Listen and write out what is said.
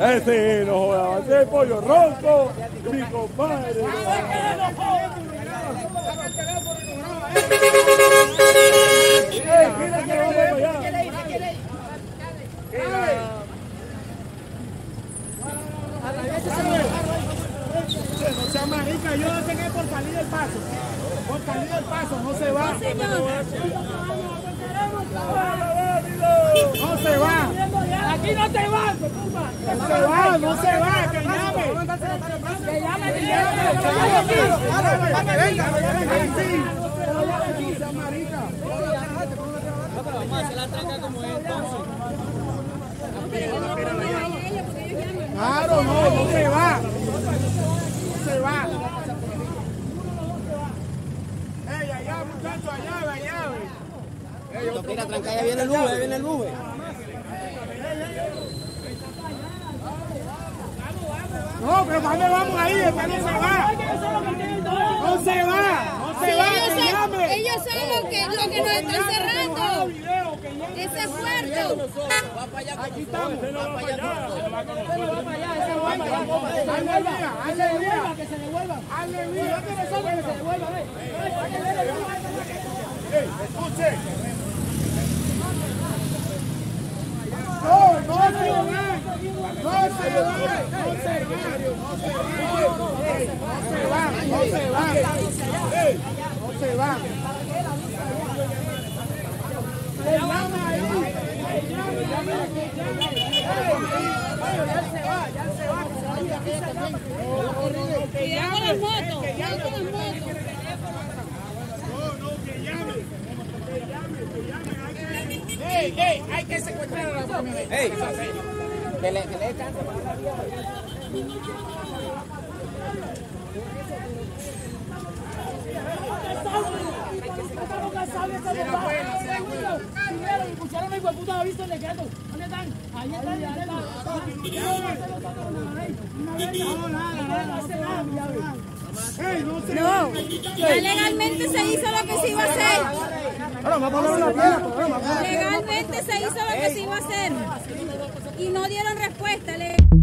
Ese no joda, ese pollo ronco, mi compadre. No sea marica, yo no sé qué por salir del paso. Por salir del paso, no se va. No se va. Aquí no te vas, no se va, no se va, que llame. Que llame, que llame. Vamos a hacer la tranca como es entonces. Claro, no se va. No se va. Ey, allá, muchachos, allá. Mira, tranca, ya viene el Uber, viene el Uber. No, pero ¿para dónde vamos ahí? ¿Para no se va? No se va, no se va, que llame. Ellos son los que nos están cerrando. Ese puerto. Va para allá. Aquí estamos. Va para allá. Hazle vida, que se devuelva. Hazle vida, que se devuelva. Escuche. No se va. No se va. No se va. No se va. Que llame ahí. Cuidado con las motos. Cuidado con las motos. Hay que secuestrar a la camioneta. Que le chance para la vía. Pusieron el hueputo aviso en decreto. ¿Dónde están? Ahí están. No, ya legalmente se hizo lo que se iba a hacer. Legalmente se hizo lo que se iba a hacer. Y no dieron respuesta.